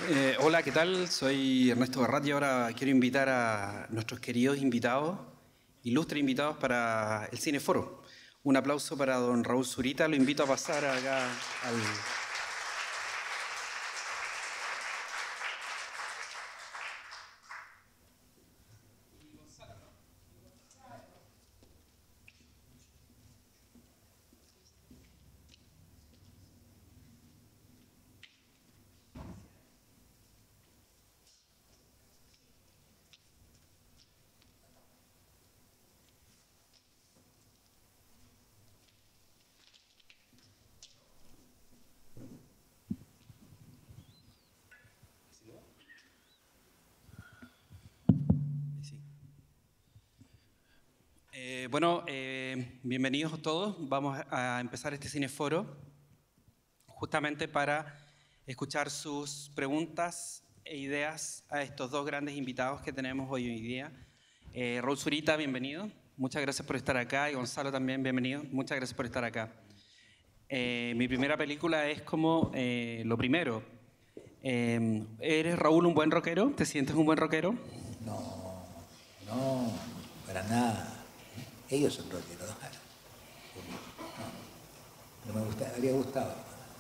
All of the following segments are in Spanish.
Hola, ¿qué tal? Soy Ernesto Barrat y ahora quiero invitar a nuestros queridos invitados, ilustres invitados para el Cineforo. Un aplauso para don Raúl Zurita. Lo invito a pasar acá al... Bienvenidos todos. Vamos a empezar este Cineforo justamente para escuchar sus preguntas e ideas a estos dos grandes invitados que tenemos hoy día. Raúl Zurita, bienvenido. Muchas gracias por estar acá. Y Gonzalo también, bienvenido. Muchas gracias por estar acá. Mi primera película es como lo primero. ¿Eres, Raúl, un buen rockero? ¿Te sientes un buen rockero? No, para nada. Ellos son rockeros. No, me habría gustado.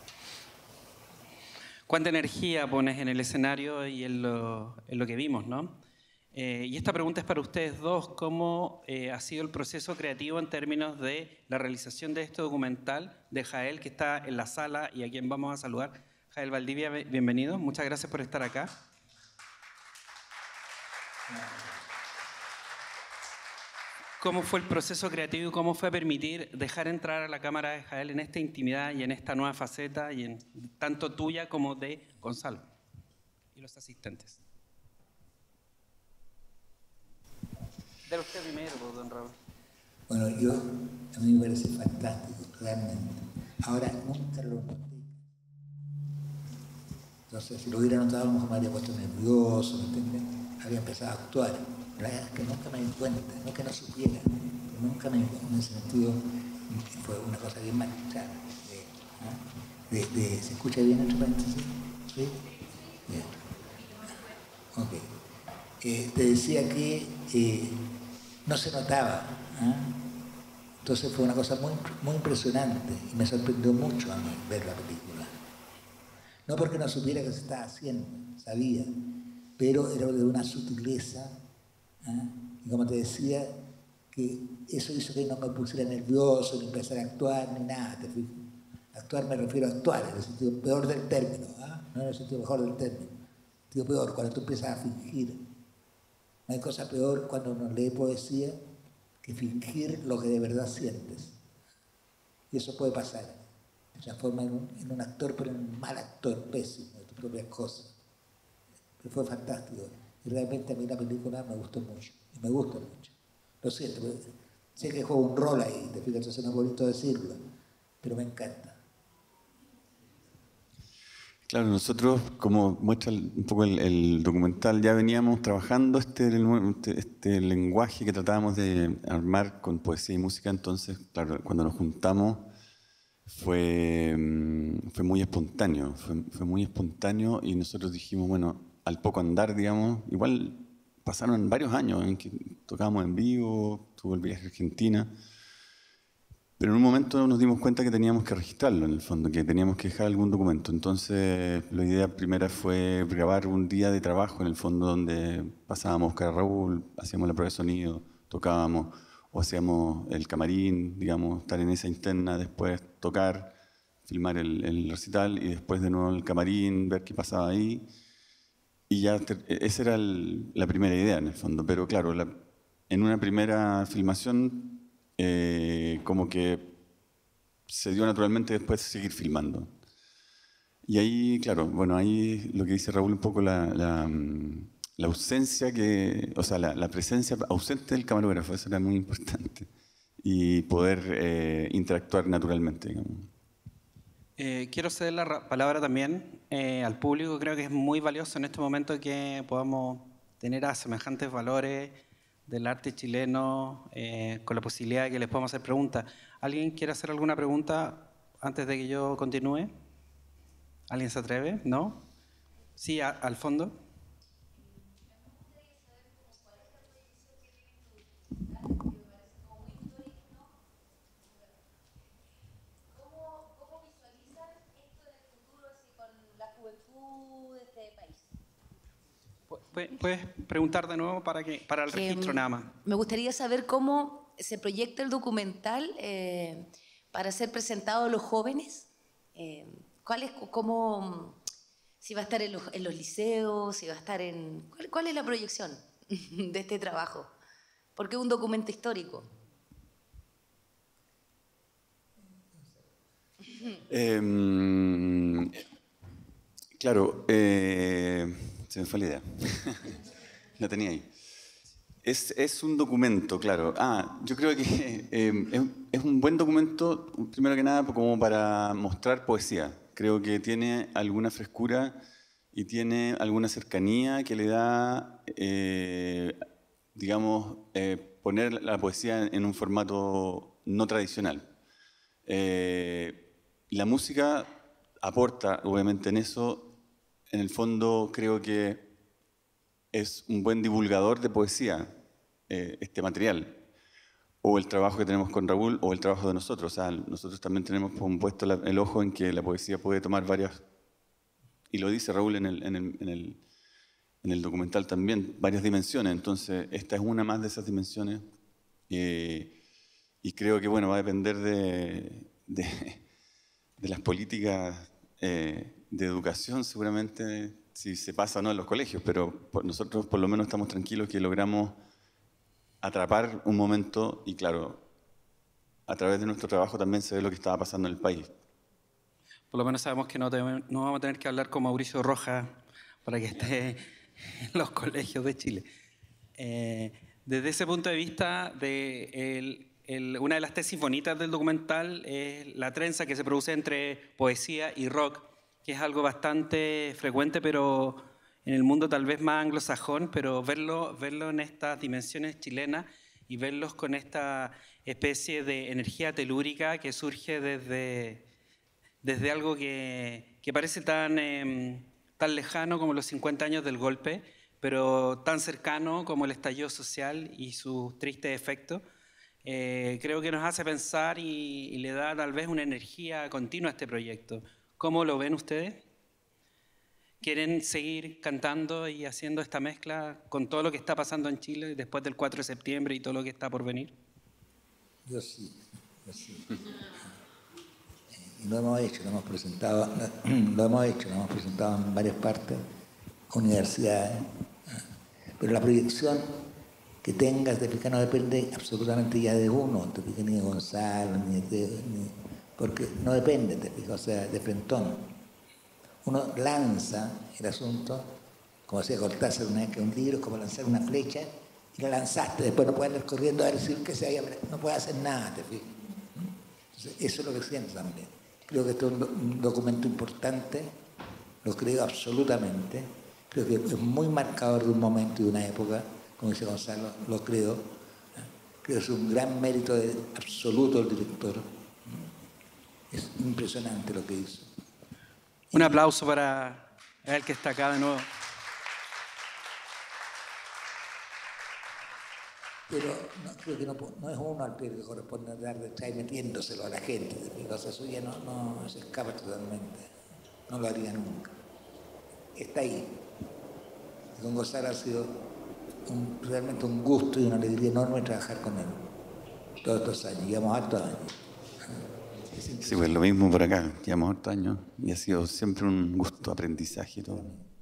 ¿Cuánta energía pones en el escenario y en lo que vimos, no? Y esta pregunta es para ustedes dos. ¿Cómo ha sido el proceso creativo en términos de la realización de este documental de Jael, que está en la sala y a quien vamos a saludar? Jael Valdivia, bienvenido. Muchas gracias por estar acá. ¿Cómo fue el proceso creativo y cómo fue permitir dejar entrar a la cámara de Jael en esta intimidad y en esta nueva faceta, y en tanto tuya como de Gonzalo y los asistentes? De usted primero, don Raúl. Bueno, a mí me parece fantástico, realmente. Ahora, nunca lo noté. Entonces, si lo hubiera notado, a lo mejor me habría puesto nervioso, ¿me entiendes? Habría empezado a actuar. La verdad es que nunca me di cuenta, no que no supiera, pero nunca me, en ese sentido, fue una cosa bien mal. O sea, ¿se escucha bien entre paréntesis? ¿Sí? Bien. Ok. Te decía que no se notaba. Entonces fue una cosa muy, muy impresionante y me sorprendió mucho a mí ver la película. No porque no supiera que se estaba haciendo, sabía, pero era de una sutileza. Y como te decía, que eso hizo que no me pusiera nervioso, ni empezara a actuar, ni nada, ¿te fijas? Actuar me refiero a actuar, en el sentido peor del término, no en el sentido mejor del término. En el sentido peor, cuando tú empiezas a fingir. No hay cosa peor cuando uno lee poesía que fingir lo que de verdad sientes. Y eso puede pasar. Se transforma en un actor, pero en un mal actor, pésimo, de tus propias cosas. Pero fue fantástico. Y realmente a mí la película me gustó mucho. Y me gusta mucho. Lo siento, sé que juego un rol ahí, te fijas, entonces no es bonito decirlo, pero me encanta. Claro, nosotros, como muestra un poco el documental, ya veníamos trabajando este lenguaje que tratábamos de armar con poesía y música. Entonces, claro, cuando nos juntamos fue muy espontáneo, fue muy espontáneo, y nosotros dijimos, bueno, al poco andar, digamos, igual pasaron varios años en que tocábamos en vivo, tuvo el viaje a Argentina, pero en un momento nos dimos cuenta que teníamos que registrarlo en el fondo, que teníamos que dejar algún documento. Entonces la idea primera fue grabar un día de trabajo en el fondo, donde pasábamos a buscar a Raúl, hacíamos la prueba de sonido, tocábamos, o hacíamos el camarín, digamos, estar en esa interna, después tocar, filmar el recital y después de nuevo el camarín, ver qué pasaba ahí. Y ya esa era la primera idea en el fondo. Pero claro, en una primera filmación como que se dio naturalmente después seguir filmando. Y ahí, claro, bueno, ahí lo que dice Raúl un poco la ausencia o sea, la presencia ausente del camarógrafo, eso era muy importante. Y poder interactuar naturalmente, digamos. Quiero ceder la palabra también al público. Creo que es muy valioso en este momento que podamos tener a semejantes valores del arte chileno, con la posibilidad de que les podamos hacer preguntas. ¿Alguien quiere hacer alguna pregunta antes de que yo continúe? ¿Alguien se atreve? ¿No? Sí, al fondo. Puedes preguntar de nuevo para el registro nada más. Me gustaría saber cómo se proyecta el documental para ser presentado a los jóvenes. Si va a estar en los liceos, si va a estar en... ¿Cuál es la proyección de este trabajo? Porque es un documento histórico. Claro, se me fue la idea. La tenía ahí. Es un documento, claro. Yo creo que es un buen documento, primero que nada, como para mostrar poesía. Creo que tiene alguna frescura y tiene alguna cercanía que le da, digamos, poner la poesía en un formato no tradicional. La música aporta, obviamente, en eso. En el fondo, creo que es un buen divulgador de poesía, este material, o el trabajo que tenemos con Raúl, o el trabajo de nosotros. O sea, nosotros también tenemos puesto el ojo en que la poesía puede tomar varias, y lo dice Raúl en el documental también, varias dimensiones. Entonces, esta es una más de esas dimensiones, y creo que, bueno, va a depender de las políticas de educación, seguramente, si se pasa o no en los colegios, pero nosotros por lo menos estamos tranquilos que logramos atrapar un momento y, claro, a través de nuestro trabajo también se ve lo que estaba pasando en el país. Por lo menos sabemos que no vamos a tener que hablar con Mauricio Rojas para que esté en los colegios de Chile. Desde ese punto de vista, una de las tesis bonitas del documental es la trenza que se produce entre poesía y rock, que es algo bastante frecuente, pero en el mundo tal vez más anglosajón, pero verlo en estas dimensiones chilenas y verlos con esta especie de energía telúrica que surge desde algo que parece tan lejano como los 50 años del golpe, pero tan cercano como el estallido social y sus tristes efectos. Creo que nos hace pensar y le da tal vez una energía continua a este proyecto. ¿Cómo lo ven ustedes? ¿Quieren seguir cantando y haciendo esta mezcla con todo lo que está pasando en Chile después del 4 de septiembre y todo lo que está por venir? Yo sí. Y lo hemos hecho, lo hemos presentado en varias partes, universidades. Pero la proyección que tengas de Picano depende absolutamente ya de uno, ni de Gonzalo, porque no depende, o sea, de frentón. Uno lanza el asunto, como decía Cortázar una vez, que un libro es como lanzar una flecha, y la lanzaste, después no puedes ir corriendo a decir que se haya, no puedes hacer nada, te fijas. Entonces, eso es lo que siento también. Creo que este es un documento importante, lo creo absolutamente, creo que es muy marcador de un momento y de una época, como dice Gonzalo, lo creo. Creo que es un gran mérito absoluto del director. Es impresionante lo que hizo. Un aplauso para el que está acá de nuevo. Pero creo que no es uno al que le corresponde dar de estar metiéndoselo a la gente. La cosa suya no se escapa totalmente. No lo haría nunca. Está ahí. Y con Gonzalo ha sido realmente un gusto y una alegría enorme trabajar con él. Todos estos años, llevamos hartos años. Sí, pues lo mismo por acá, llevamos hartos años y ha sido siempre un gusto, aprendizaje y todo.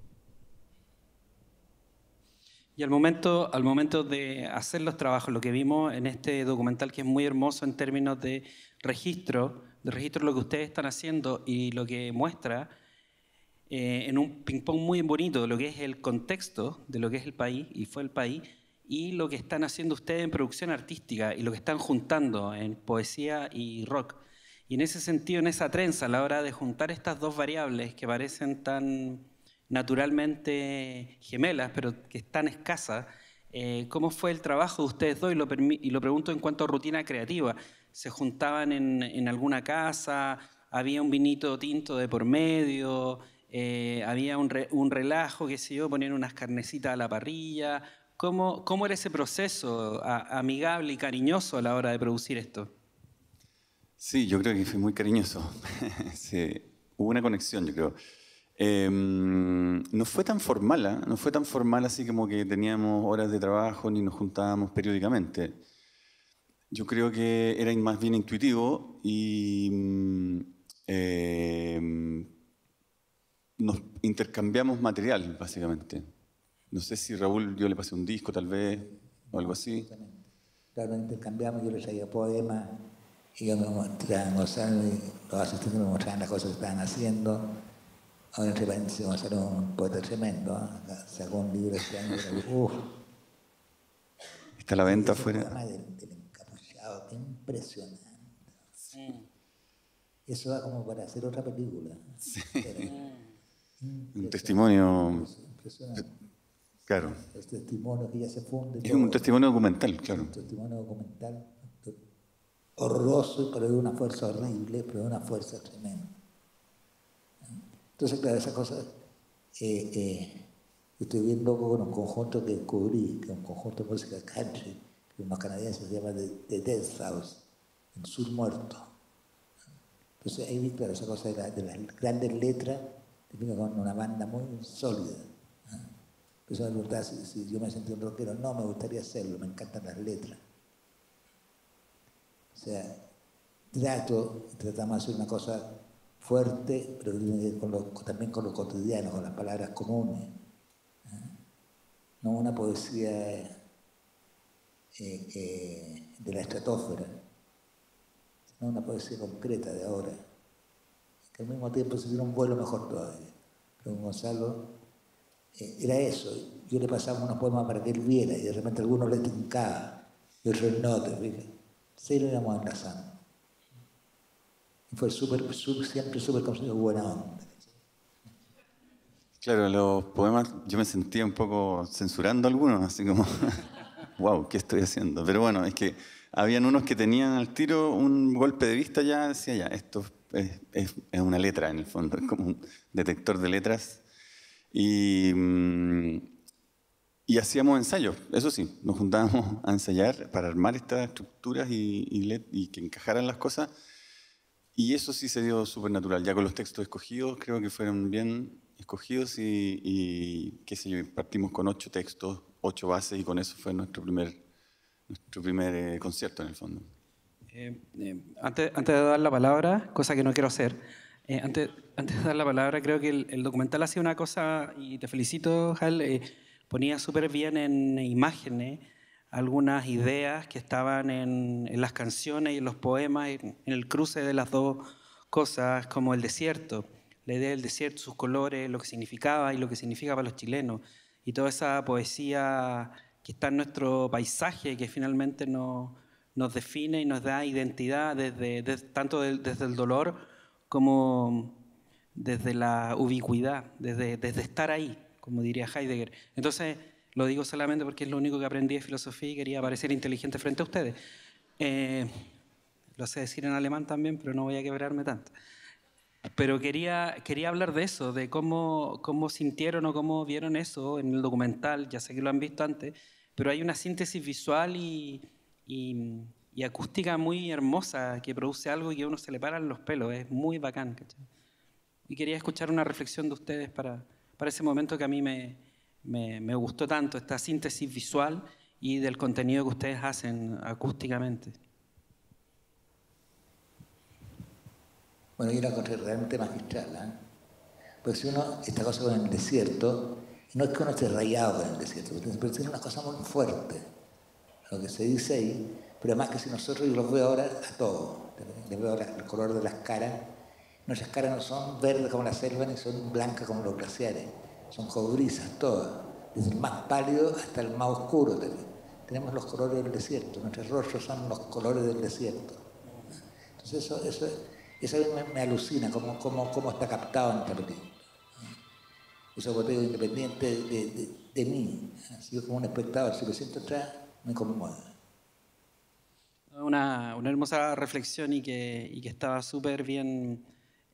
Y al momento de hacer los trabajos, lo que vimos en este documental, que es muy hermoso en términos de registro de lo que ustedes están haciendo y lo que muestra en un ping-pong muy bonito de lo que es el contexto, de lo que es el país y fue el país, y lo que están haciendo ustedes en producción artística y lo que están juntando en poesía y rock. Y en ese sentido, en esa trenza, a la hora de juntar estas dos variables que parecen tan naturalmente gemelas, pero que están escasas, ¿cómo fue el trabajo de ustedes dos? Y lo pregunto en cuanto a rutina creativa. ¿Se juntaban en alguna casa? ¿Había un vinito tinto de por medio? había un relajo, qué sé yo, ponían unas carnecitas a la parrilla. ¿Cómo era ese proceso amigable y cariñoso a la hora de producir esto? Sí, yo creo que fue muy cariñoso. Sí, hubo una conexión, yo creo. No fue tan formal, ¿ah? No fue tan formal así como que teníamos horas de trabajo ni nos juntábamos periódicamente. Yo creo que era más bien intuitivo y nos intercambiamos material, básicamente. No sé si Raúl, yo le pasé un disco tal vez, o algo así. Claro, nos intercambiamos, yo les traía poemas, y ellos me mostraban, Gonzalo y los asistentes me mostraban las cosas que estaban haciendo. Ahora entre paréntesis, Gonzalo es un poeta tremendo, ¿eh? Sacó un libro este año, Está a la venta ese afuera. poema del encapuchado, qué impresionante. Eso da como para hacer otra película. Sí. Un testimonio. Impresionante. Claro. El testimonio que ya se funde. Es un testimonio documental, claro. Un testimonio documental horroroso, pero de una fuerza horrible, pero de una fuerza tremenda. Entonces, claro, esas cosas. Estoy bien loco con un conjunto que descubrí, que es un conjunto de música country, que unos canadienses se llama The Dead South, el sur muerto. Entonces ahí vi, claro, esa cosa de las grandes letras, que vino con una banda muy sólida. Empezó a preguntar si yo me sentía un rockero. No, me gustaría hacerlo, me encantan las letras. O sea, tratamos de hacer una cosa fuerte, pero que tiene que ver también con lo cotidiano, con las palabras comunes. No una poesía de la estratosfera, sino una poesía concreta de ahora, que al mismo tiempo se tiene un vuelo mejor todavía. Pero Gonzalo era eso. Yo le pasaba unos poemas para que él viera y de repente algunos le tincaba y otros no, se lo íbamos enlazando. Y fue siempre súper conocido, buena onda. Claro, los poemas yo me sentía un poco censurando algunos, así como, wow, ¿qué estoy haciendo? Pero bueno, es que habían unos que tenían al tiro un golpe de vista ya, decía ya, esto es una letra en el fondo, es como un detector de letras. Y hacíamos ensayos, eso sí, nos juntábamos a ensayar para armar estas estructuras y que encajaran las cosas. Y eso sí se dio súper natural, ya con los textos escogidos, creo que fueron bien escogidos y qué sé yo, partimos con 8 textos, 8 bases y con eso fue nuestro primer concierto en el fondo. Antes de dar la palabra, cosa que no quiero hacer, antes de dar la palabra, creo que el documental hacía una cosa, y te felicito, Jal, ponía súper bien en imágenes algunas ideas que estaban en las canciones y en los poemas, en el cruce de las dos cosas, como el desierto, la idea del desierto, sus colores, lo que significaba y lo que significa para los chilenos, y toda esa poesía que está en nuestro paisaje, que finalmente nos define y nos da identidad tanto desde el dolor como desde la ubicuidad, desde estar ahí, como diría Heidegger. Entonces, lo digo solamente porque es lo único que aprendí de filosofía y quería parecer inteligente frente a ustedes. Lo sé decir en alemán también, pero no voy a quebrarme tanto. Pero quería hablar de eso, de cómo sintieron o cómo vieron eso en el documental. Ya sé que lo han visto antes, pero hay una síntesis visual y acústica muy hermosa que produce algo y que a uno se le paran los pelos. Es muy bacán, ¿cachai? Y quería escuchar una reflexión de ustedes para ese momento que a mí me gustó tanto, esta síntesis visual y del contenido que ustedes hacen acústicamente. Bueno, yo la encontré realmente magistral, ¿eh? Pues si uno, esta cosa con el desierto, no es que uno esté rayado con el desierto, pero tiene una cosa muy fuerte, lo que se dice ahí, pero además que si nosotros, yo los veo ahora a todos, les veo el color de las caras, nuestras caras no son verdes como la selva ni son blancas como los glaciares, son cobrizas todas, desde el más pálido hasta el más oscuro. Tenemos los colores del desierto, nuestros rostros son los colores del desierto. Entonces eso a mí me alucina, cómo está captado en esta película. Eso es algo independiente de mí. Yo como un espectador, si lo siento atrás, me conmueve. Una hermosa reflexión y que estaba súper bien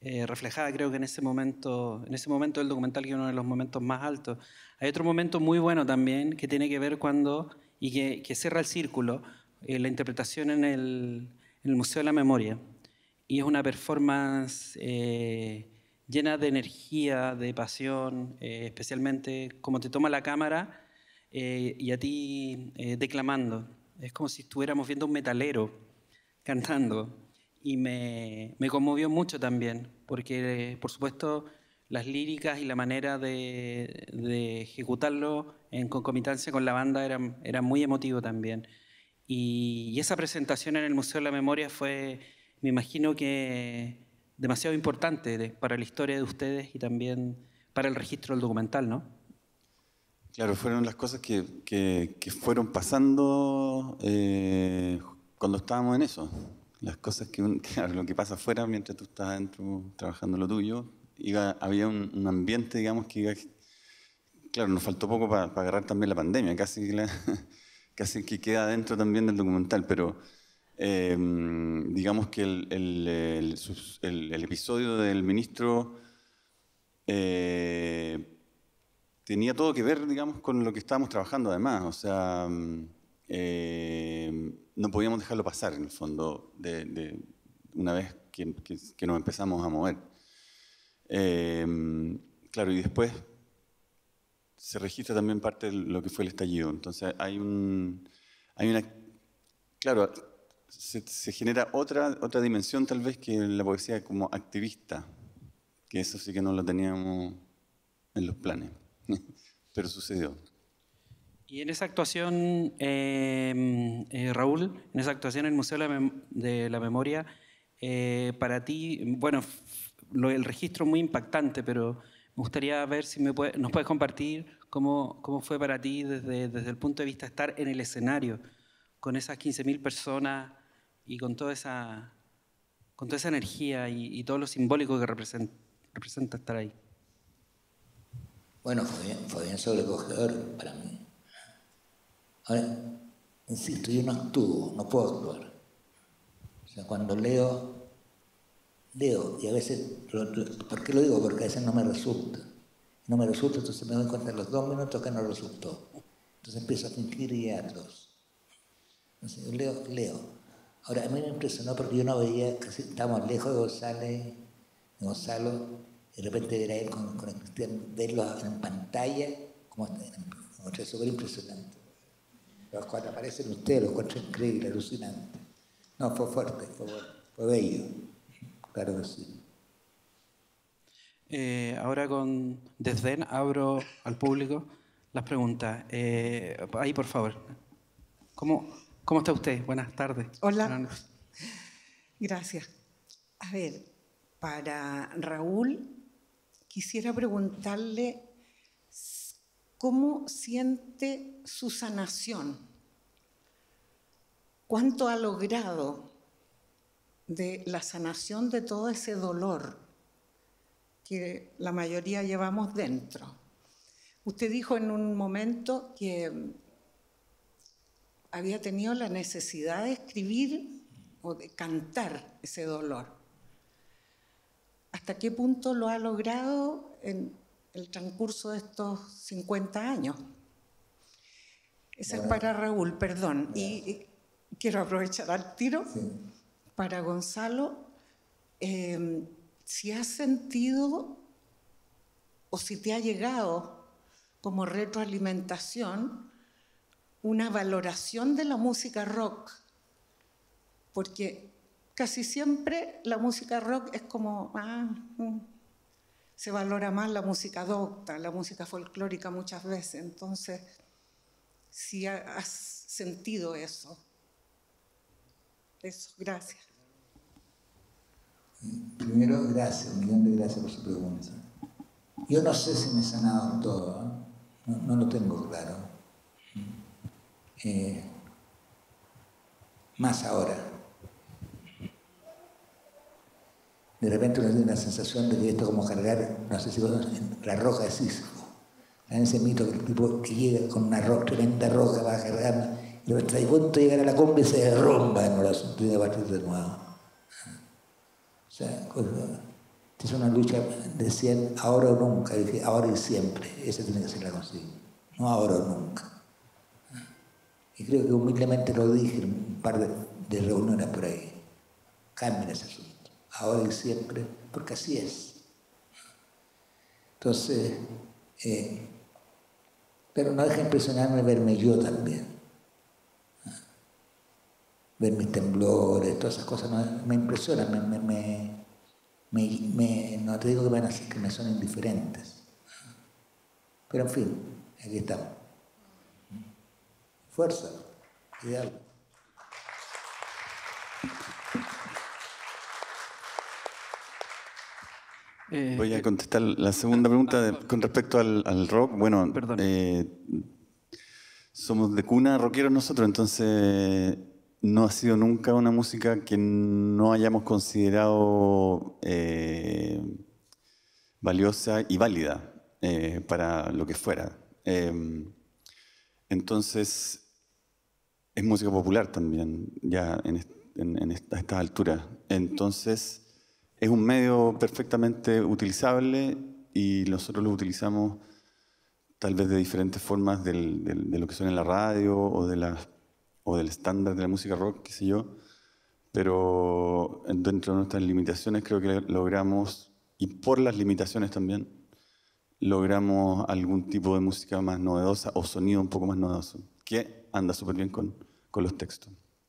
reflejada creo que en ese momento del documental, que es uno de los momentos más altos. Hay otro momento muy bueno también que tiene que ver que cierra el círculo, la interpretación en el Museo de la Memoria. Y es una performance llena de energía, de pasión, especialmente como te toma la cámara y a ti declamando. Es como si estuviéramos viendo un metalero cantando. Y me conmovió mucho también, porque por supuesto las líricas y la manera de ejecutarlo en concomitancia con la banda era muy emotivo también. Y esa presentación en el Museo de la Memoria fue, me imagino que demasiado importante para la historia de ustedes y también para el registro del documental, ¿no? Claro, fueron las cosas que fueron pasando cuando estábamos en eso. Las cosas claro, lo que pasa afuera mientras tú estás adentro trabajando lo tuyo. Había un ambiente, digamos, claro, nos faltó poco para agarrar también la pandemia, casi que queda dentro también del documental, pero digamos que el episodio del ministro tenía todo que ver, digamos, con lo que estábamos trabajando además, o sea, no podíamos dejarlo pasar en el fondo una vez que nos empezamos a mover. Claro, y después se registra también parte de lo que fue el estallido. Entonces claro, se genera otra dimensión tal vez que la poesía como activista, que eso sí que no lo teníamos en los planes, pero sucedió. Y en esa actuación, Raúl, en esa actuación en el Museo de la Memoria, para ti, bueno, el registro es muy impactante, pero me gustaría ver si nos puedes compartir cómo fue para ti desde el punto de vista de estar en el escenario, con esas 15.000 personas y con toda esa energía y todo lo simbólico que representa estar ahí. Bueno, fue bien sobrecogedor para mí. Ahora, insisto, yo no actúo, no puedo actuar. O sea, cuando leo, y a veces, ¿por qué lo digo? Porque a veces no me resulta. No me resulta, entonces me doy cuenta en los 2 minutos que no resultó. Entonces empiezo a fingir guiarlos. Entonces yo leo. Ahora, a mí me impresionó porque yo no veía, casi estábamos lejos de Gonzalo, y de repente ver a él con el Cristian, verlo en pantalla, como es súper impresionante. Cuando aparecen ustedes, lo encuentro increíble, alucinante. No, fue fuerte, fue bello. Claro que sí. Ahora con desdén abro al público las preguntas. Ahí, por favor. ¿Cómo está usted? Buenas tardes. Hola. Gracias. A ver, para Raúl, quisiera preguntarle cómo siente su sanación. ¿Cuánto ha logrado de la sanación de todo ese dolor que la mayoría llevamos dentro? Usted dijo en un momento que había tenido la necesidad de escribir o de cantar ese dolor. ¿Hasta qué punto lo ha logrado en el transcurso de estos 50 años? Esa es para Raúl, perdón. Y quiero aprovechar al tiro para Gonzalo. Si has sentido o si te ha llegado como retroalimentación una valoración de la música rock, porque casi siempre la música rock es como, se valora más la música docta, la música folclórica muchas veces. Entonces, si has sentido eso. Eso, gracias. Primero, gracias, un millón de gracias por su pregunta. Yo no sé si me he sanado todo, ¿eh? No lo tengo claro. Más ahora. De repente uno tiene una sensación de que esto es como cargar, no sé si la roca de Sísifo. En ese mito que el tipo que llega con una tremenda roca va a cargar, y está a punto de llegar a la cumbre y se derrumba en el asunto y de partir de nuevo. O sea, Es una lucha, decían ahora o nunca, y dije ahora y siempre, esa tiene que ser la consigna, no ahora o nunca. Y creo que humildemente lo dije en un par de reuniones por ahí. Cambien ese asunto, ahora y siempre, porque así es. Entonces, pero no deja de impresionarme verme yo también. Ver mis temblores, todas esas cosas me impresionan, no te digo que van a hacer que me son indiferentes. Pero en fin, aquí estamos. Fuerza, ideal. Voy a contestar la segunda pregunta con respecto al rock. Bueno, somos de cuna rockeros nosotros, entonces no ha sido nunca una música que no hayamos considerado valiosa y válida para lo que fuera. Entonces, es música popular también, ya a estas alturas. Entonces, es un medio perfectamente utilizable y nosotros lo utilizamos tal vez de diferentes formas de lo que suena en la radio o del estándar de la música rock, qué sé yo. Pero dentro de nuestras limitaciones creo que logramos, y por las limitaciones también, logramos algún tipo de música más novedosa o sonido un poco más novedoso, que anda súper bien con los textos.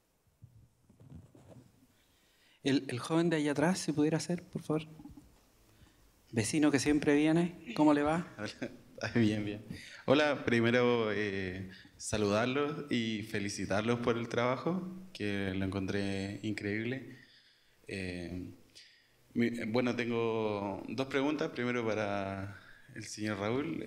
El joven de allá atrás, si pudiera ser, por favor. Vecino que siempre viene, ¿cómo le va? Bien, bien. Hola, primero saludarlos y felicitarlos por el trabajo, que lo encontré increíble. Bueno, tengo dos preguntas. Primero para el señor Raúl.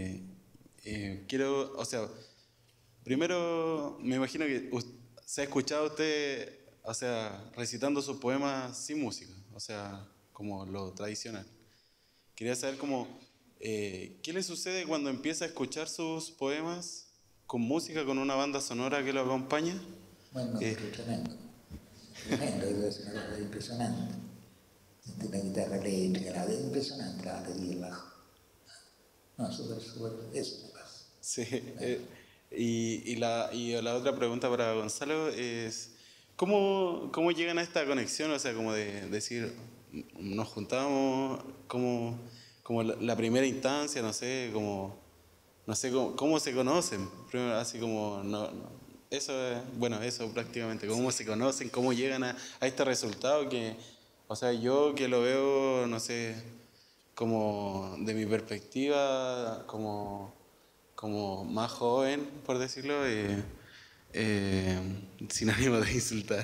Primero me imagino que se ha escuchado usted, o sea, recitando sus poemas sin música, o sea, como lo tradicional. Quería saber ¿qué le sucede cuando empieza a escuchar sus poemas con música, con una banda sonora que lo acompaña? Bueno, es tremendo. Tremendo, es una cosa impresionante. Una guitarra eléctrica, es impresionante la batería y el bajo. No, súper, eso me pasa. Sí. Y la otra pregunta para Gonzalo es, ¿cómo llegan a esta conexión? O sea, como de decir, nos juntamos, como la primera instancia, no sé cómo se conocen. Primero, así como, eso prácticamente, cómo se conocen, cómo llegan a este resultado que, o sea, yo que lo veo, no sé, como de mi perspectiva, como más joven, por decirlo, sin ánimo de insultar,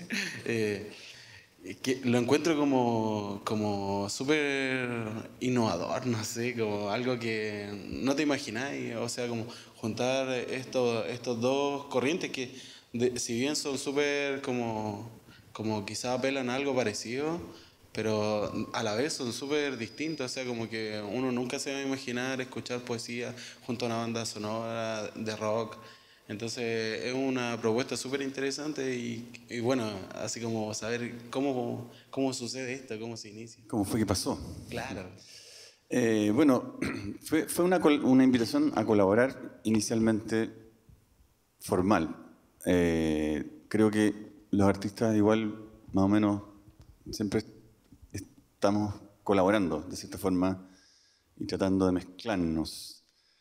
que lo encuentro como súper innovador, no sé, como algo que no te imagináis, o sea, como juntar estos dos corrientes que, si bien son súper como quizás apelan a algo parecido, pero a la vez son súper distintos, o sea, como que uno nunca se va a imaginar escuchar poesía junto a una banda sonora de rock. Entonces es una propuesta súper interesante y bueno, así como saber cómo sucede esto, cómo se inicia. ¿Cómo fue que pasó? Claro. Bueno, fue una invitación a colaborar inicialmente formal. Creo que los artistas igual, más o menos, siempre estamos colaborando de cierta forma y tratando de mezclarnos.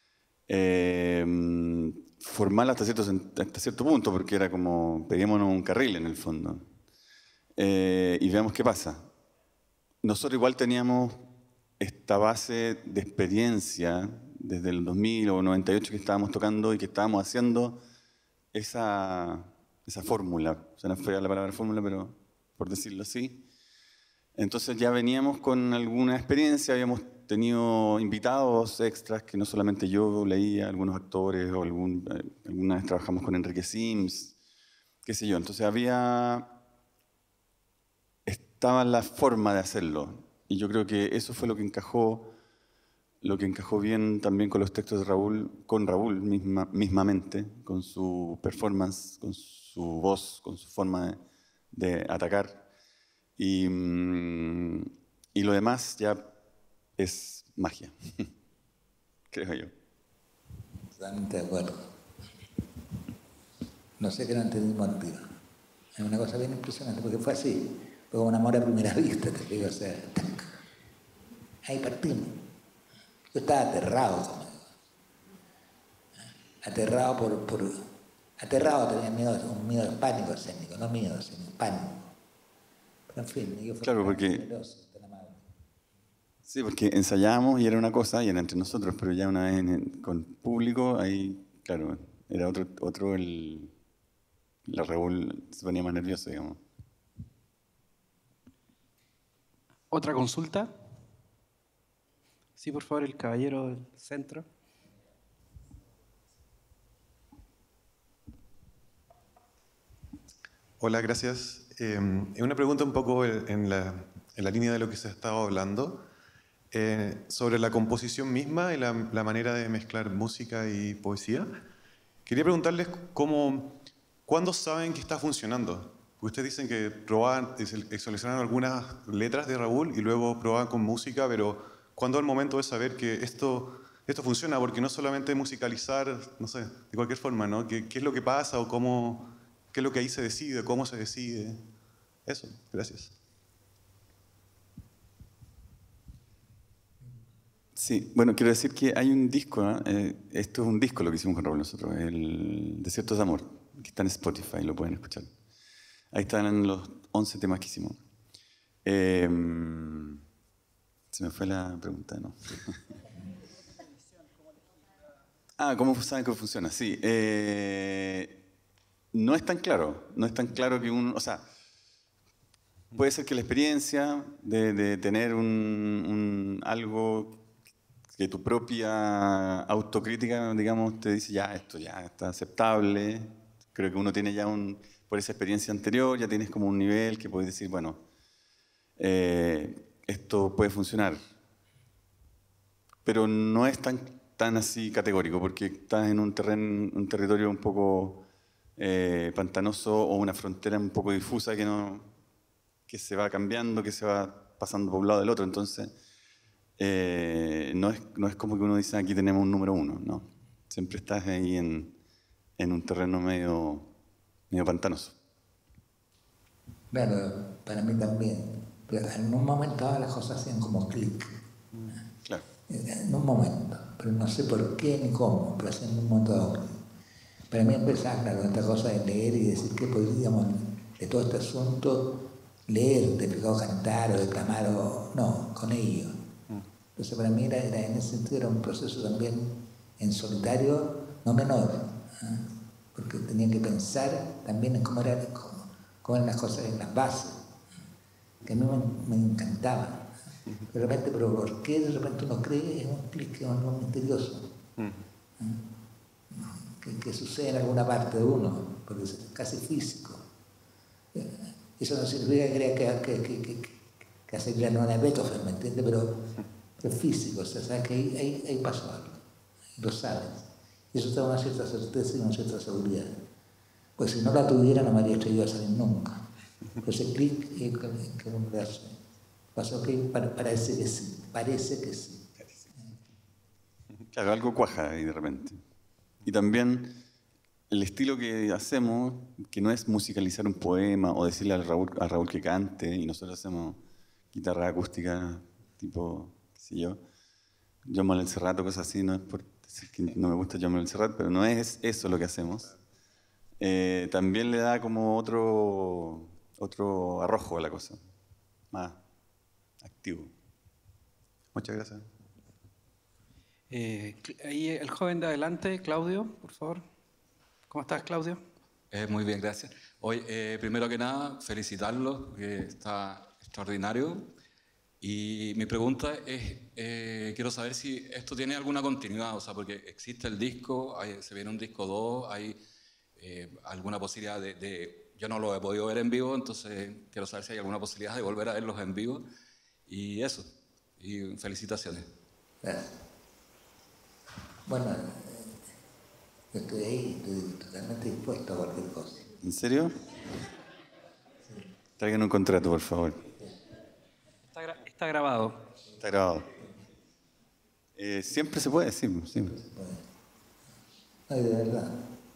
Formal hasta cierto punto, porque era como, peguémonos un carril en el fondo. Y veamos qué pasa. Nosotros igual teníamos esta base de experiencia desde el 2000 o 98 que estábamos tocando y que estábamos haciendo esa fórmula. Suena fea la palabra fórmula, pero por decirlo así. Entonces ya veníamos con alguna experiencia, habíamos tenido invitados extras que no solamente yo leía, algunos actores o alguna vez trabajamos con Enrique Sims, qué sé yo. Entonces estaba la forma de hacerlo y yo creo que eso fue lo que encajó bien también con los textos de Raúl, con Raúl mismamente, con su performance, con su voz, con su forma de atacar. Y Y lo demás ya es magia, creo yo. Totalmente de acuerdo. No sé qué no entendimos al tiro. Es una cosa bien impresionante, porque fue así. Fue como un amor a primera vista, te digo, o sea, ¡tac! Ahí partimos. Yo estaba aterrado, como digo. Aterrado aterrado, tenía miedo, un miedo pánico escénico, no miedo, sino pánico. Pero en fin, yo fui Claro, tan porque- generoso, tan amable. Sí, porque ensayábamos y era una cosa y era entre nosotros, pero ya una vez con público, ahí, claro, era la Raúl se ponía más nervioso, digamos. ¿Otra consulta? Sí, por favor, el caballero del centro. Hola, gracias. Es una pregunta un poco en la línea de lo que se ha estado hablando, sobre la composición misma y la manera de mezclar música y poesía. Quería preguntarles ¿cuándo saben que está funcionando? Porque ustedes dicen que probaban, seleccionaron algunas letras de Raúl y luego probaban con música, pero ¿cuándo es el momento de saber que esto funciona? Porque no solamente musicalizar, no sé, de cualquier forma, ¿no? ¿Qué es lo que pasa o qué es lo que ahí se decide, cómo se decide? Eso, gracias. Sí, bueno, quiero decir que hay un disco, ¿no? Esto es un disco lo que hicimos con Raúl nosotros, el Desiertos de Amor, que está en Spotify, lo pueden escuchar. Ahí están los 11 temas que hicimos. Se me fue la pregunta, ¿no? ¿Cómo saben que funciona? Sí. No es tan claro que o sea, puede ser que la experiencia de tener algo que tu propia autocrítica, digamos, te dice, ya, esto ya está aceptable. Creo que uno tiene ya por esa experiencia anterior, ya tienes como un nivel que puedes decir, bueno, esto puede funcionar. Pero no es tan así categórico, porque estás en un territorio un poco pantanoso o una frontera un poco difusa que se va cambiando, que se va pasando por un lado del otro. Entonces, no es como que uno dice, aquí tenemos un número uno, ¿no? Siempre estás ahí en un terreno medio pantanoso. Claro, para mí también. Pero en un momento las cosas hacían como clic. Claro. En un momento, pero no sé por qué ni cómo, pero hacían un momento dado clic. Para mí empezaba, claro, esta cosa de leer y decir que podríamos, de todo este asunto, leer, de cantar o declamar, no, con ellos. Entonces para mí era en ese sentido era un proceso también en solitario, no menor, ¿eh? Porque tenía que pensar también en cómo eran las cosas, en las bases, que a mí me encantaban. De repente, pero ¿por qué de repente uno cree en un clic, en algo misterioso? Que sucede en alguna parte de uno, porque es casi físico. Eso no significa que hace ya no es Beethoven, ¿me entiendes? Pero es físico, o sea, sabes que ahí pasó algo, lo sabes. Y eso te da una cierta certeza y una cierta seguridad. Pues si no la tuviera no me habría atrevido a salir nunca. Pero ese clic que uno le hace, pasó que parece que sí, parece que sí. Claro, algo cuaja ahí de repente. Y también el estilo que hacemos, que no es musicalizar un poema o decirle a Raúl que cante, y nosotros hacemos guitarra acústica, tipo, qué sé yo, John Manuel Serrat o cosas así, no es por decir que no me gusta John Manuel Serrat, pero no es eso lo que hacemos. También le da como otro arrojo a la cosa, más activo. Muchas gracias. Ahí el joven de adelante, Claudio, por favor. ¿Cómo estás, Claudio? Muy bien, gracias. Hoy, primero que nada, felicitarlo, que está extraordinario. Y mi pregunta es, quiero saber si esto tiene alguna continuidad, o sea, porque existe el disco, se viene un disco 2, hay alguna posibilidad yo no lo he podido ver en vivo, entonces quiero saber si hay alguna posibilidad de volver a verlos en vivo. Y eso, y felicitaciones. Bueno, yo estoy ahí, estoy totalmente dispuesto a cualquier cosa. ¿En serio? Traigan un contrato, por favor. Está grabado. Está grabado. Siempre se puede, sí. Ay, de verdad.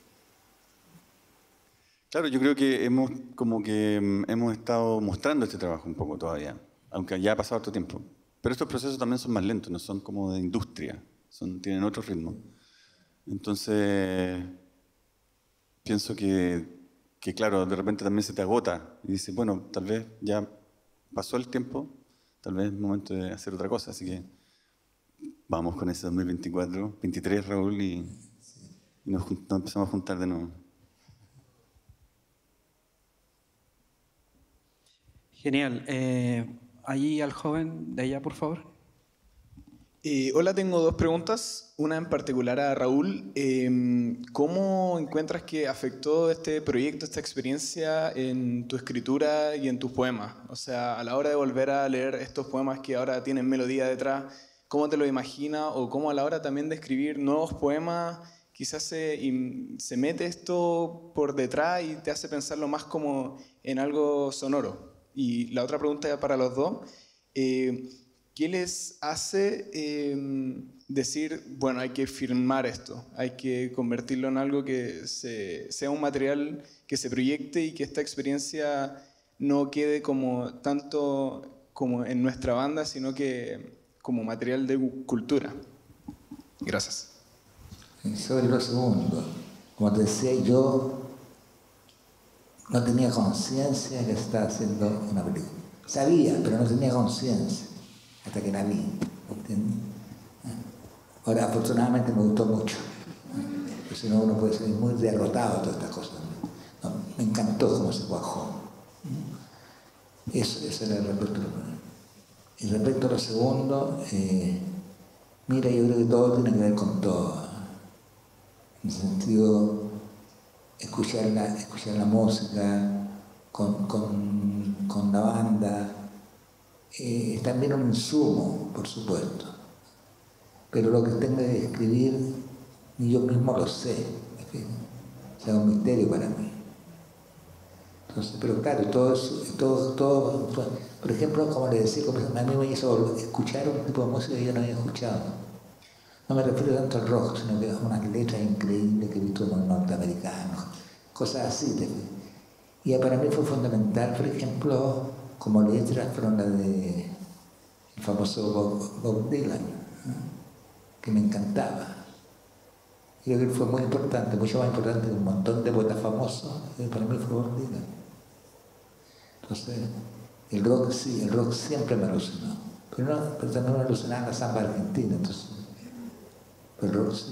Claro, yo creo que hemos estado mostrando este trabajo un poco todavía, aunque ya ha pasado otro tiempo. Pero estos procesos también son más lentos, no son como de industria, tienen otro ritmo. Entonces, pienso que claro, de repente también se te agota y dices, bueno, tal vez ya pasó el tiempo, tal vez es momento de hacer otra cosa. Así que vamos con ese 2024, 23, Raúl, y nos empezamos a juntar de nuevo. Genial. Allí al joven de allá, por favor. Hola, tengo dos preguntas. Una en particular a Raúl. ¿Cómo encuentras que afectó este proyecto, esta experiencia en tu escritura y en tus poemas? O sea, a la hora de volver a leer estos poemas que ahora tienen melodía detrás, ¿cómo te lo imaginas? O cómo a la hora también de escribir nuevos poemas, quizás se mete esto por detrás y te hace pensarlo más como en algo sonoro. Y la otra pregunta para los dos, ¿qué les hace decir, bueno, hay que filmar esto, hay que convertirlo en algo que sea un material que se proyecte y que esta experiencia no quede como tanto como en nuestra banda, sino que como material de cultura? Gracias. Sobre lo segundo, como te decía, yo no tenía conciencia que estaba haciendo una película. Sabía, pero no tenía conciencia hasta que la vi. ¿Entiendes? Ahora, afortunadamente me gustó mucho, porque si no uno puede ser muy derrotado de todas estas cosas. No, me encantó cómo se cuajó. Eso era el respecto. Y respecto a lo segundo, mira, yo creo que todo tiene que ver con todo. En el sentido, escuchar la música con la banda, es también un insumo, por supuesto. Pero lo que tengo que escribir, ni yo mismo lo sé. Es un misterio para mí. Entonces, pero claro, todo, por ejemplo, como le decía, a mí me hizo escuchar un tipo de música que yo no había escuchado. No me refiero tanto al rock, sino que a unas letras increíbles que he visto en los norteamericanos, cosas así. Y para mí fue fundamental, por ejemplo, como letras fueron las de el famoso Bob Dylan, que me encantaba. Creo que fue muy importante, mucho más importante que un montón de poetas famosos, para mí fue Bob Dylan. Entonces, el rock sí, el rock siempre me alucinó, pero también me alucinaba la samba argentina, entonces, el rock sí.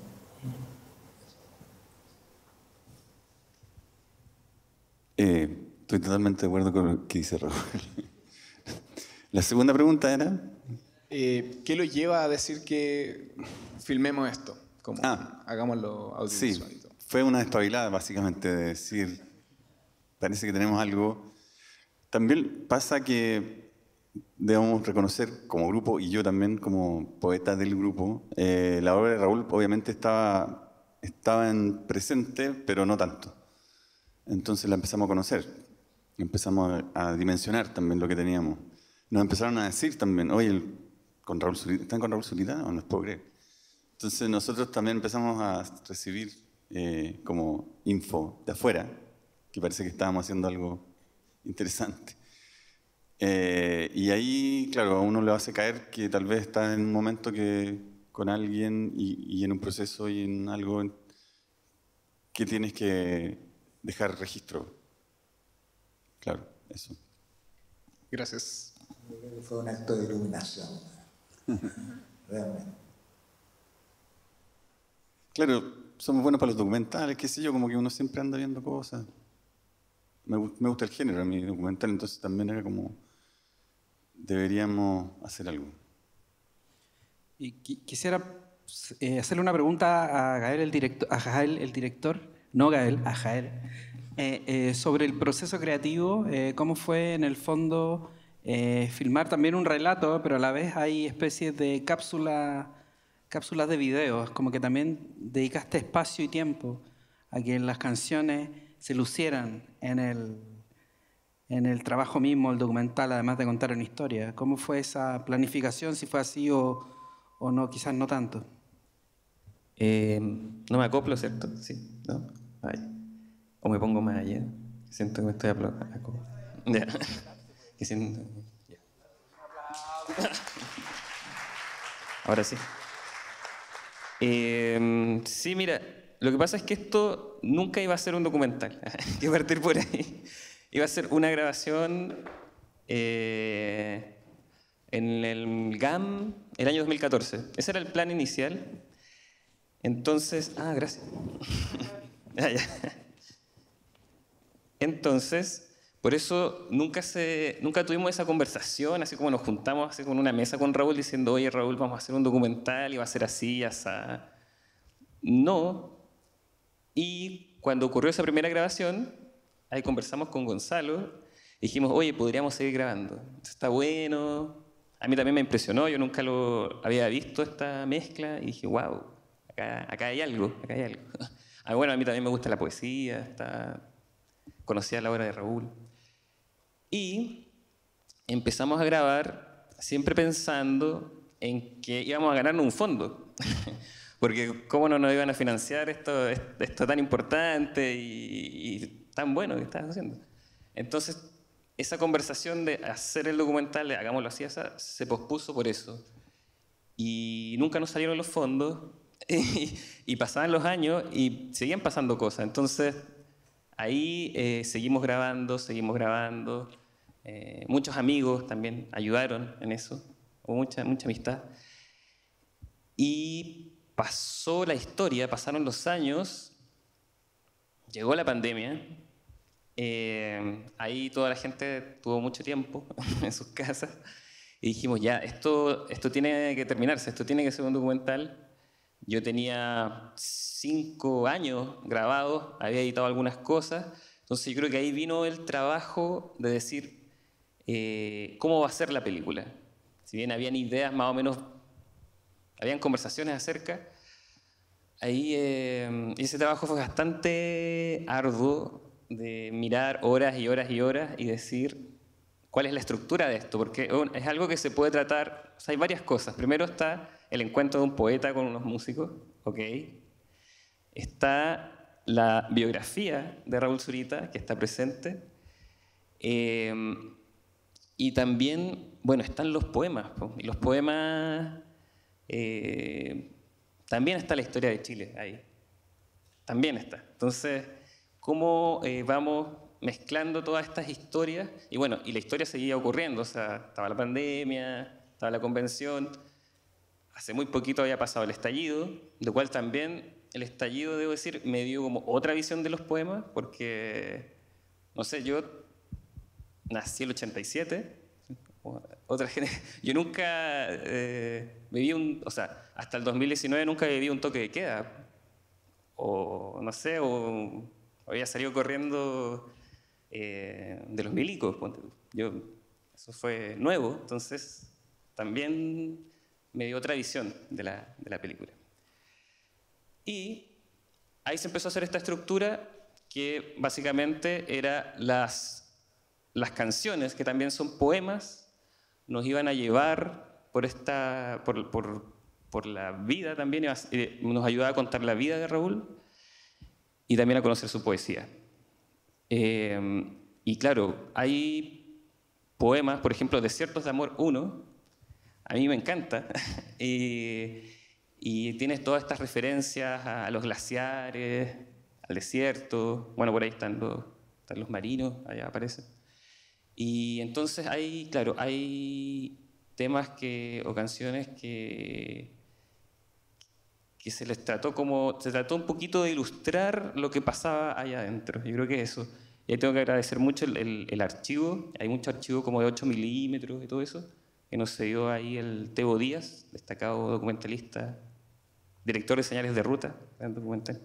Estoy totalmente de acuerdo con lo que dice Raúl. La segunda pregunta era... ¿Qué lo lleva a decir que filmemos esto? Como hagámoslo audiovisual. Sí, fue una despabilada básicamente de decir, parece que tenemos algo. También pasa que debemos reconocer como grupo, y yo también como poeta del grupo, la obra de Raúl obviamente estaba en presente, pero no tanto. Entonces la empezamos a conocer, empezamos a dimensionar también lo que teníamos. Nos empezaron a decir también, oye, ¿están con Raúl Zurita? No les puedo creer. Entonces nosotros también empezamos a recibir como info de afuera, que parece que estábamos haciendo algo interesante. Y ahí, claro, a uno le hace caer que tal vez está en un momento que con alguien y en un proceso y en algo que tienes que dejar registro. Claro, eso. Gracias. Fue un acto de iluminación, realmente. Claro, somos buenos para los documentales, qué sé yo, como que uno siempre anda viendo cosas. Me gusta el género a mi documental, entonces también era como, deberíamos hacer algo. Y quisiera hacerle una pregunta a Gael, el director, no Gael, a Jael, sobre el proceso creativo, cómo fue en el fondo filmar también un relato, pero a la vez hay especies de cápsulas de videos, como que también dedicaste espacio y tiempo a que las canciones se lucieran en en el trabajo mismo, el documental, además de contar una historia. ¿Cómo fue esa planificación? Si fue así o no, quizás no tanto. No me acoplo, ¿cierto? Sí, ¿no? Ay. O me pongo más allá. Siento que me estoy acoplando. Ya. Ya. Ahora sí. Sí, mira, lo que pasa es que esto nunca iba a ser un documental. Hay que partir por ahí. Iba a ser una grabación en el GAM el año 2014. Ese era el plan inicial. Entonces, gracias. Ya. Entonces, por eso nunca tuvimos esa conversación, así como nos juntamos así con una mesa con Raúl diciendo, oye Raúl, vamos a hacer un documental y va a ser así, asá. No. Y cuando ocurrió esa primera grabación, ahí conversamos con Gonzalo y dijimos, oye, podríamos seguir grabando. Está bueno. A mí también me impresionó, yo nunca lo había visto esta mezcla y dije, wow. Acá hay algo. Bueno, a mí también me gusta la poesía, conocía la obra de Raúl. Y empezamos a grabar siempre pensando en que íbamos a ganarnos un fondo. Porque cómo no nos iban a financiar esto tan importante y tan bueno que estabas haciendo. Entonces, esa conversación de hacer el documental, hagámoslo así, se pospuso por eso. Y nunca nos salieron los fondos. Y pasaban los años y seguían pasando cosas. Entonces, ahí seguimos grabando. Muchos amigos también ayudaron en eso. Hubo mucha amistad. Y pasó la historia, pasaron los años, llegó la pandemia. Ahí toda la gente tuvo mucho tiempo en sus casas. Y dijimos, ya, esto tiene que terminarse, esto tiene que ser un documental. Yo tenía 5 años grabados, había editado algunas cosas, entonces yo creo que ahí vino el trabajo de decir cómo va a ser la película. Si bien habían ideas más o menos, habían conversaciones acerca, ahí ese trabajo fue bastante arduo de mirar horas y horas y horas y decir cuál es la estructura de esto, porque es algo que se puede tratar, o sea, hay varias cosas. Primero está el encuentro de un poeta con unos músicos, ¿ok? Está la biografía de Raúl Zurita, que está presente. Y también, bueno, están los poemas. Y los poemas, también está la historia de Chile ahí. También está. Entonces, ¿cómo vamos mezclando todas estas historias? Y bueno, y la historia seguía ocurriendo. O sea, estaba la pandemia, estaba la convención. Hace muy poquito había pasado el estallido, lo cual también el estallido, debo decir, me dio como otra visión de los poemas, porque, no sé, yo nací en el 87, yo nunca viví o sea, hasta el 2019 nunca viví un toque de queda, o no sé, o había salido corriendo de los milicos. Eso fue nuevo, entonces también me dio otra visión de la película. Y ahí se empezó a hacer esta estructura que básicamente era las canciones, que también son poemas, nos iban a llevar por la vida también, nos ayudaba a contar la vida de Raúl y también a conocer su poesía. Y claro, hay poemas, por ejemplo, Desiertos de Amor 1, a mí me encanta, y tienes todas estas referencias a los glaciares, al desierto, bueno, por ahí están los marinos, allá aparecen. Y entonces hay temas o canciones que se trató un poquito de ilustrar lo que pasaba allá adentro. Yo creo que eso. Y ahí tengo que agradecer mucho el archivo, hay mucho archivo como de 8 milímetros y todo eso, que nos cedió ahí el Tebo Díaz, destacado documentalista, director de Señales de Ruta, gran documental.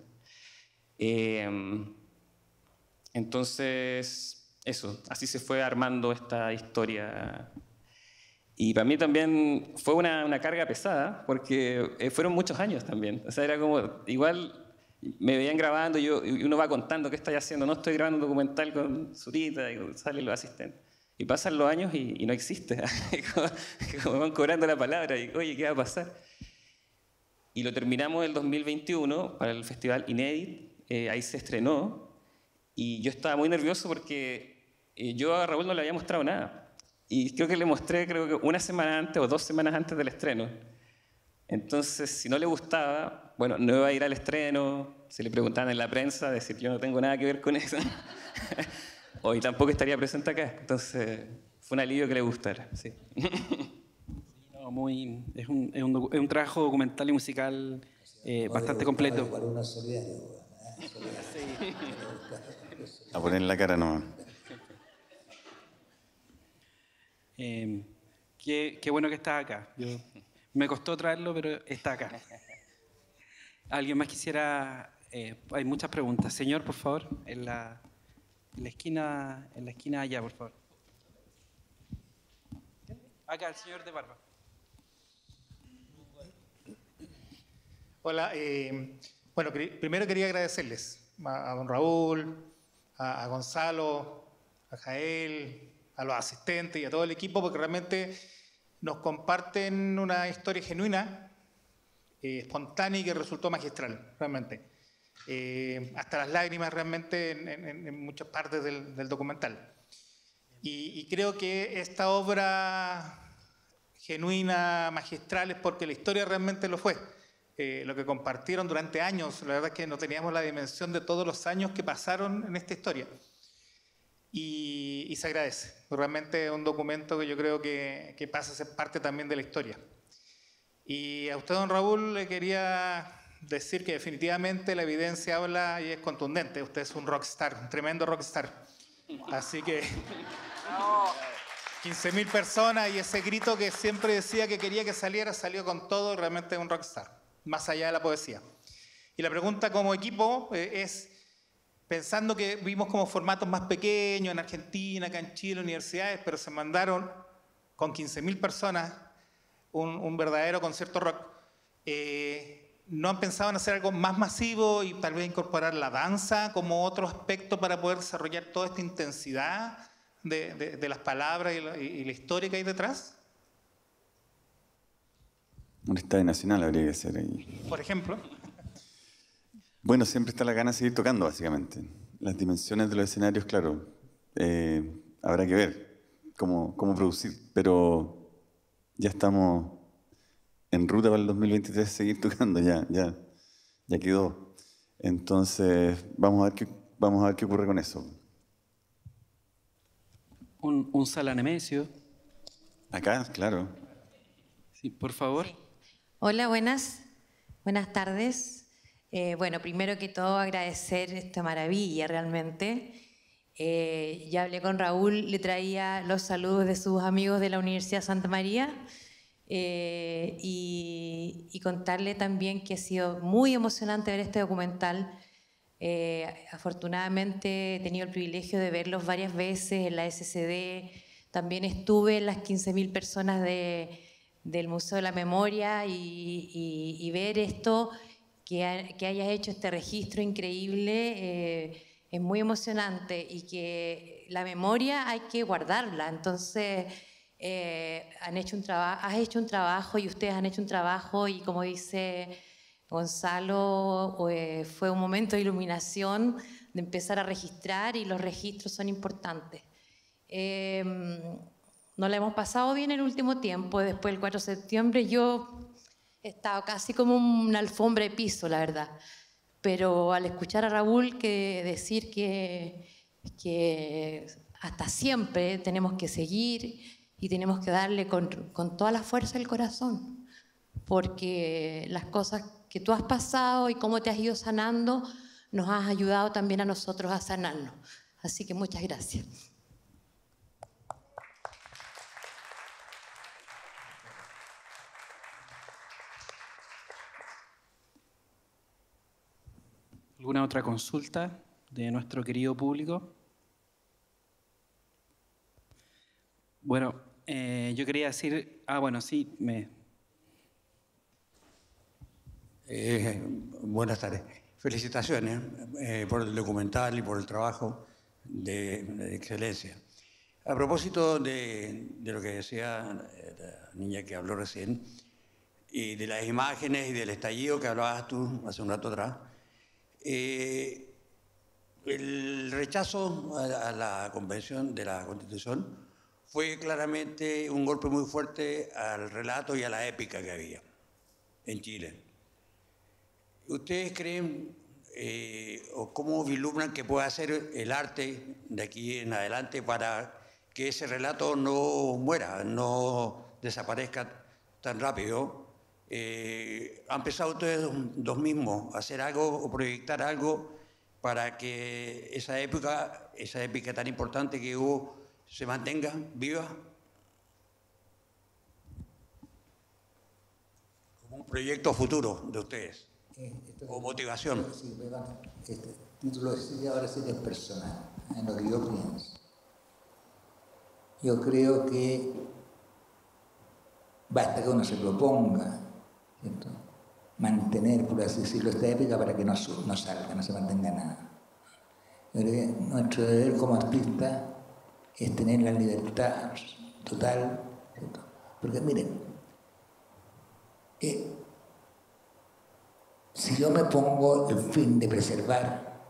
Entonces, eso, así se fue armando esta historia. Y para mí también fue una carga pesada, porque fueron muchos años también. O sea, era como, igual Me veían grabando y uno va contando qué estoy haciendo. No estoy grabando un documental con Zurita y salen los asistentes. Y pasan los años y no existe. como me van cobrando la palabra y, oye, ¿qué va a pasar? Y lo terminamos el 2021 para el festival Inédit. Ahí se estrenó. Y yo estaba muy nervioso porque yo a Raúl no le había mostrado nada. Y creo que le mostré, creo que una semana antes o 2 semanas antes del estreno. Entonces, si no le gustaba, bueno, no iba a ir al estreno. Si le preguntaban en la prensa, decir yo no tengo nada que ver con eso. Hoy tampoco estaría presente acá. Entonces, fue un alivio que le gustara. Sí. No, es un trabajo documental y musical bastante completo. A poner la cara nomás. Qué bueno que estás acá. Me costó traerlo, pero está acá. ¿Alguien más quisiera? Hay muchas preguntas. Señor, por favor, en la esquina allá, por favor. Acá, el señor de barba. Hola, bueno, primero quería agradecerles a don Raúl, a Gonzalo, a Jael, a los asistentes y a todo el equipo, porque realmente nos comparten una historia genuina, espontánea y que resultó magistral, realmente. Hasta las lágrimas realmente en muchas partes del documental. Y creo que esta obra genuina, magistral, es porque la historia realmente lo fue. Lo que compartieron durante años, la verdad es que no teníamos la dimensión de todos los años que pasaron en esta historia. Y se agradece. Realmente es un documento que yo creo que pasa a ser parte también de la historia. Y a usted, don Raúl, le quería decir que definitivamente la evidencia habla y es contundente. Usted es un rockstar, un tremendo rockstar. Así que 15.000 personas y ese grito que siempre decía que quería que saliera, salió con todo, realmente es un rockstar, más allá de la poesía. Y la pregunta como equipo es, pensando que vimos como formatos más pequeños en Argentina, acá en Chile, universidades, pero se mandaron con 15.000 personas un verdadero concierto rock, ¿no han pensado en hacer algo más masivo y tal vez incorporar la danza como otro aspecto para poder desarrollar toda esta intensidad de las palabras y la historia que hay detrás? Un estadio nacional habría que hacer ahí. Por ejemplo. Bueno, siempre está la gana de seguir tocando, básicamente. Las dimensiones de los escenarios, claro, habrá que ver cómo producir, pero ya estamos en ruta para el 2023 seguir tocando, ya quedó. Entonces, vamos a ver qué ocurre con eso. Un Sala Nemesio. Acá, claro. Sí, por favor. Sí. Hola, buenas tardes. Bueno, primero que todo agradecer esta maravilla realmente. Ya hablé con Raúl, le traía los saludos de sus amigos de la Universidad Santa María y contarle también que ha sido muy emocionante ver este documental. Afortunadamente he tenido el privilegio de verlos varias veces en la SCD. También estuve en las 15.000 personas del Museo de la Memoria y ver esto, que hayas hecho este registro increíble, es muy emocionante y que la memoria hay que guardarla. Entonces, has hecho un trabajo y ustedes han hecho un trabajo y como dice Gonzalo, fue un momento de iluminación, de empezar a registrar y los registros son importantes. Nos la hemos pasado bien el último tiempo, después del 4 de septiembre yo he estado casi como una alfombra de piso, la verdad. Pero al escuchar a Raúl decir que hasta siempre tenemos que seguir y tenemos que darle con toda la fuerza del corazón, porque las cosas que tú has pasado y cómo te has ido sanando nos has ayudado también a nosotros a sanarnos. Así que muchas gracias. ¿Alguna otra consulta de nuestro querido público? Bueno, yo quería decir... bueno, sí, Buenas tardes. felicitaciones por el documental y por el trabajo de excelencia. A propósito de lo que decía la niña que habló recién, y de las imágenes y del estallido que hablabas tú hace un rato atrás, el rechazo a la convención de la Constitución fue claramente un golpe muy fuerte al relato y a la épica que había en Chile. ¿Ustedes creen o cómo vislumbran que pueda ser el arte de aquí en adelante para que ese relato no muera, no desaparezca tan rápido? ¿Han empezado ustedes dos mismos a hacer algo o proyectar algo para que esa épica tan importante que hubo se mantenga viva? Como un proyecto futuro de ustedes, o motivación. Sí, perdón, este título ahora sí que es personal, en lo que yo pienso. Yo creo que basta que uno se proponga, ¿cierto?, mantener, por así decirlo, esta épica para que no salga, no se mantenga nada. Yo creo que nuestro deber como artista es tener la libertad total, ¿cierto? Porque miren, si yo me pongo el fin de preservar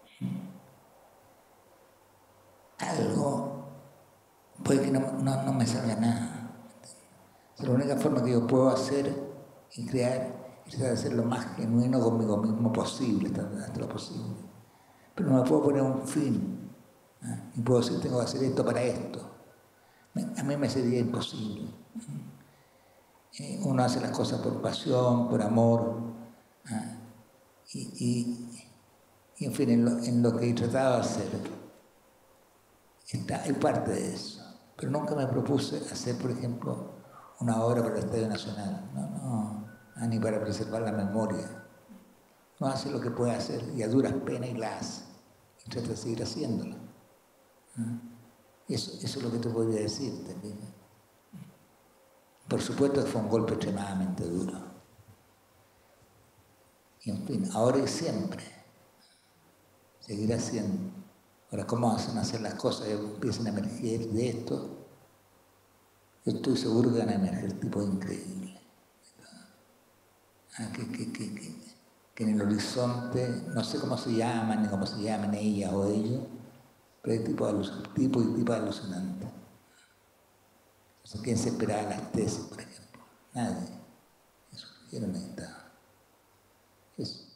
algo, puede que no me salga nada. O sea, la única forma que yo puedo hacer y crear es tratar de ser lo más genuino conmigo mismo posible, hasta lo posible. Pero no me puedo poner un fin, ¿eh? Y puedo decir, tengo que hacer esto para esto. A mí me sería imposible. Uno hace las cosas por pasión, por amor, ¿eh? Y en fin, en lo que he tratado de hacer, hay parte de eso. Pero nunca me propuse hacer, por ejemplo, una obra para el Estadio Nacional. Ni para preservar la memoria. No hace lo que puede hacer y a duras penas y la hace. Y trata de seguir haciéndolo. Eso es lo que te podría decir también. Por supuesto que fue un golpe extremadamente duro. Y en fin, ahora y siempre. Seguir haciendo. Ahora, ¿cómo hacen hacer las cosas y empiezan a emerger de esto? Yo estoy seguro que van a emerger tipos increíbles. Que en el horizonte, no sé cómo se llaman, ni cómo se llaman ellas o ellos, pero hay tipos y tipos alucinantes. No sé quién se esperaba las tesis, por ejemplo. Nadie. Eso yo no necesitaba. Eso.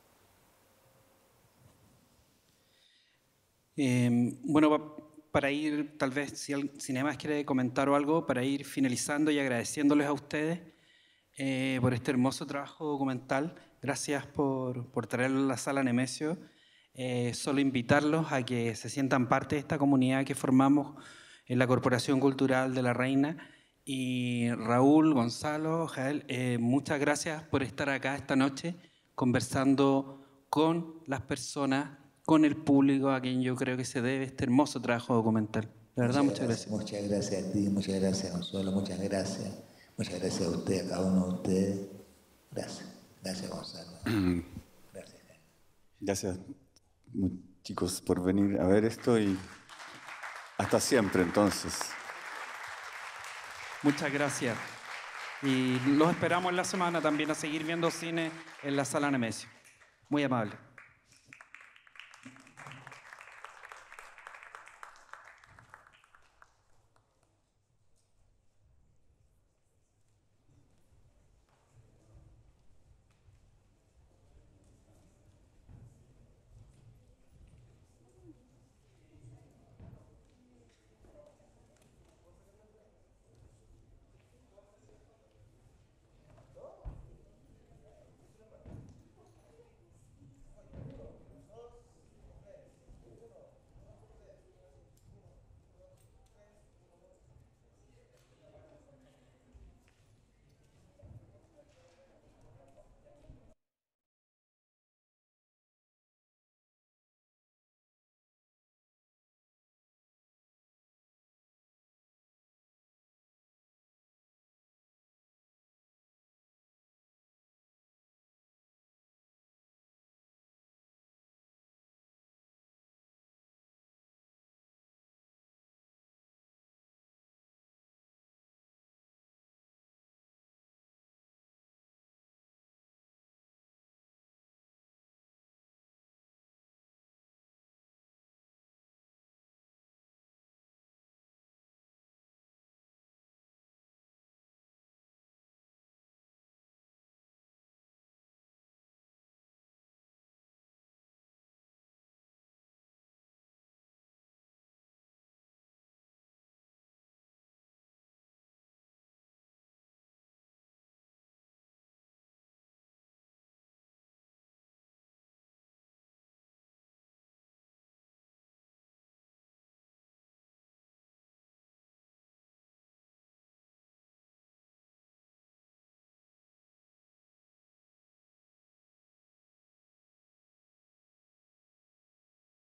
Bueno, para ir, tal vez, si alguien más quiere comentar o algo, para ir finalizando y agradeciéndoles a ustedes por este hermoso trabajo documental. Gracias por traerlo a la Sala Nemesio. Solo invitarlos a que se sientan parte de esta comunidad que formamos en la Corporación Cultural de la Reina. Y Raúl, Gonzalo, Jael, muchas gracias por estar acá esta noche conversando con las personas, con el público a quien yo creo que se debe este hermoso trabajo documental. De verdad, muchas gracias. Muchas gracias a ti, muchas gracias, Gonzalo, muchas gracias. Muchas gracias a usted, a cada uno de ustedes. Gracias. Gracias, Gonzalo. Gracias. Gracias, chicos, por venir a ver esto y hasta siempre, entonces. Muchas gracias. Y los esperamos en la semana también a seguir viendo cine en la Sala Nemesio. Muy amable.